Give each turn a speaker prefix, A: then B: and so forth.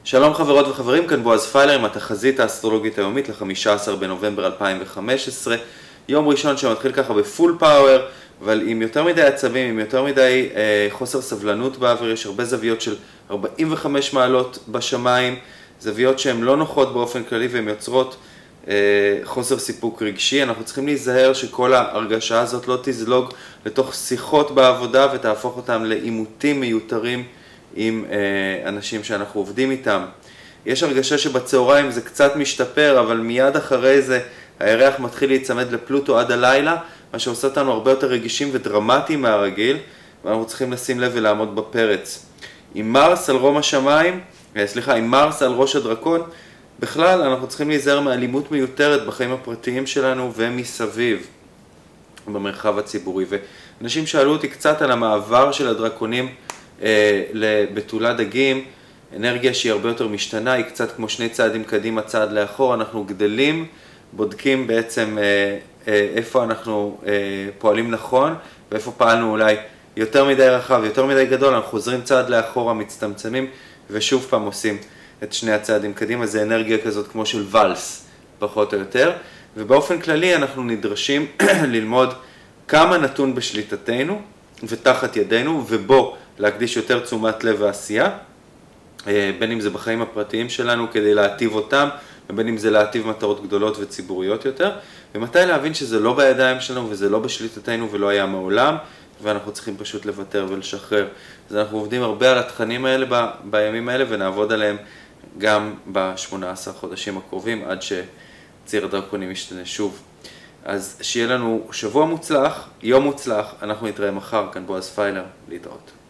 A: שלום חברות וחברים, כאן בועז פיילר עם התחזית האסטרולוגית היומית ל-15 בנובמבר 2015. יום ראשון שמתחיל ככה בפול פאוור, אבל עם יותר מדי עצבים, עם יותר מדי חוסר סבלנות באוויר. יש הרבה זוויות של 45 מעלות בשמיים, זוויות שהן לא נוחות באופן כללי והן יוצרות חוסר סיפוק רגשי. אנחנו צריכים להיזהר שכל ההרגשה הזאת לא תזלוג לתוך שיחות בעבודה ותהפוך אותם לעימותים מיותרים עם אנשים שאנחנו עובדים איתם. יש הרגשה שבצהריים זה קצת משתפר, אבל מיד אחרי זה הירח מתחיל להיצמד לפלוטו עד הלילה, מה שעושה אותנו הרבה יותר רגישים ודרמטיים מהרגיל, ואנחנו צריכים לשים לב ולעמוד בפרץ. עם מרס על רום השמיים, עם מרס על ראש הדרקון, בכלל אנחנו צריכים להיזהר מאלימות מיותרת בחיים הפרטיים שלנו ומסביב במרחב הציבורי. ואנשים שאלו אותי קצת על המעבר של הדרקונים לבתולת דגים, אנרגיה שהיא הרבה יותר משתנה, היא קצת כמו שני צעדים קדימה, צעד לאחור. אנחנו גדלים, בודקים בעצם איפה אנחנו פועלים נכון, ואיפה פעלנו אולי יותר מדי רחב, יותר מדי גדול, אנחנו חוזרים צעד לאחורה, מצטמצמים, ושוב פעם עושים את שני הצעדים קדימה. זה אנרגיה כזאת כמו של ולס, פחות או יותר, ובאופן כללי אנחנו נדרשים ללמוד כמה נתון בשליטתנו ותחת ידינו, ובו להקדיש יותר תשומת לב ועשייה, בין אם זה בחיים הפרטיים שלנו כדי להטיב אותם, ובין אם זה להטיב מטרות גדולות וציבוריות יותר, ומתי להבין שזה לא בידיים שלנו וזה לא בשליטתנו ולא היה מעולם, ואנחנו צריכים פשוט לוותר ולשחרר. אז אנחנו עובדים הרבה על התכנים האלה בימים האלה, ונעבוד עליהם גם ב-18 חודשים הקרובים, עד שציר הדרקונים ישתנה שוב. אז שיהיה לנו שבוע מוצלח, יום מוצלח, אנחנו נתראה מחר, כאן בועז פיילר, להתראות.